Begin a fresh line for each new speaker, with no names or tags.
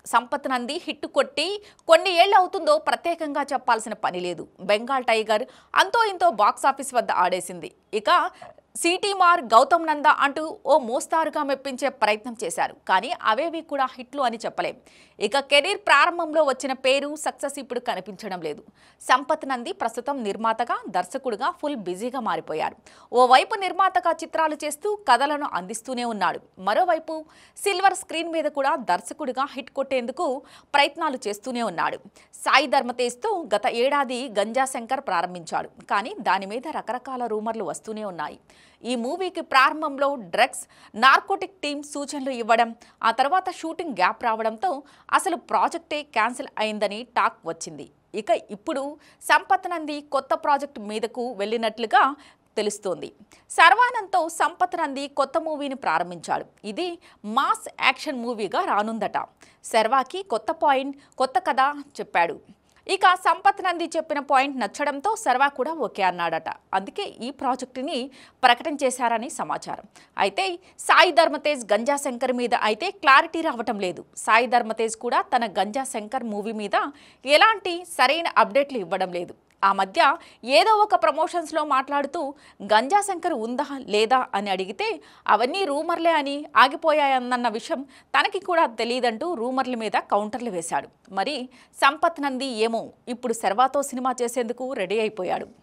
Sampath Nandi hit కొట్టి కొన్ని ఏళ్ళు అవుతుందో ప్రత్యేకంగా చెప్పాల్సిన పని లేదు. బెంగాల్ టైగర్ అంతో ఇంతో బాక్సాఫీస్ వద్ద ఆడేసింది. ఇక సిటీ మార్, గౌతమ్ నందా అంటూ ఓ మోస్తారుగా మెప్పించే ప్రయత్నం చేశారు. కానీ అవేవి కూడా హిట్లు అని చెప్పలేం. ఇక కెరీర్ ప్రారంభంలో వచ్చిన పేరు సక్సెస్ ఇప్పుడు కనిపించడం లేదు. సంపత్ నంది ప్రస్తుతం నిర్మాతగా, దర్శకుడుగా ఫుల్ బిజీగా మారిపోయారు. ఓవైపు నిర్మాతగా చిత్రాలు చేస్తూ కథలను అందిస్తూనే ఉన్నాడు. మరోవైపు సిల్వర్ స్క్రీన్ మీద కూడా దర్శకుడిగా హిట్ కొట్టేందుకు ప్రయత్నాలు చేస్తూనే ఉన్నాడు. సాయి ధరమ్ తేజ్తో గత ఏడాది గంజా శంకర్ ప్రారంభించాడు. కానీ దాని మీద రకరకాల రూమర్లు వస్తూనే ఉన్నాయి. ఈ మూవీకి ప్రారంభంలో డ్రగ్స్, నార్కోటిక్ టీమ్ సూచనలు ఇవ్వడం, ఆ తర్వాత షూటింగ్ గ్యాప్ రావడంతో అసలు ప్రాజెక్టే క్యాన్సిల్ అయిందని టాక్ వచ్చింది. ఇక ఇప్పుడు సంపత్ నంది కొత్త ప్రాజెక్ట్ మీదకు వెళ్ళినట్లుగా తెలుస్తోంది. శర్వానంద్తో సంపత్ నంది కొత్త మూవీని ప్రారంభించాడు. ఇది మాస్ యాక్షన్ మూవీగా రానుందట. శర్వాకి కొత్త పాయింట్, కొత్త కథ చెప్పాడు. ఇక సంపత్ నంది చెప్పిన పాయింట్ నచ్చడంతో శర్వా కూడా ఓకే అన్నాడట. అందుకే ఈ ప్రాజెక్టుని ప్రకటన చేశారని సమాచారం. అయితే సాయి ధరమ్ తేజ్ గంజా శంకర్ మీద అయితే క్లారిటీ రావటం లేదు. సాయి ధరమ్ తేజ్ కూడా తన గంజా శంకర్ మూవీ మీద ఎలాంటి సరైన అప్డేట్లు ఇవ్వడం లేదు. ఆ మధ్య ఏదో ఒక ప్రమోషన్స్లో మాట్లాడుతూ గంజా శంకర్ ఉందా లేదా అని అడిగితే అవన్నీ రూమర్లే అని ఆగిపోయాయన్న విషయం తనకి కూడా తెలియదంటూ రూమర్ల మీద కౌంటర్లు వేశాడు. మరి సంపత్ నంది ఏమో ఇప్పుడు శర్వాతో సినిమా చేసేందుకు రెడీ అయిపోయాడు.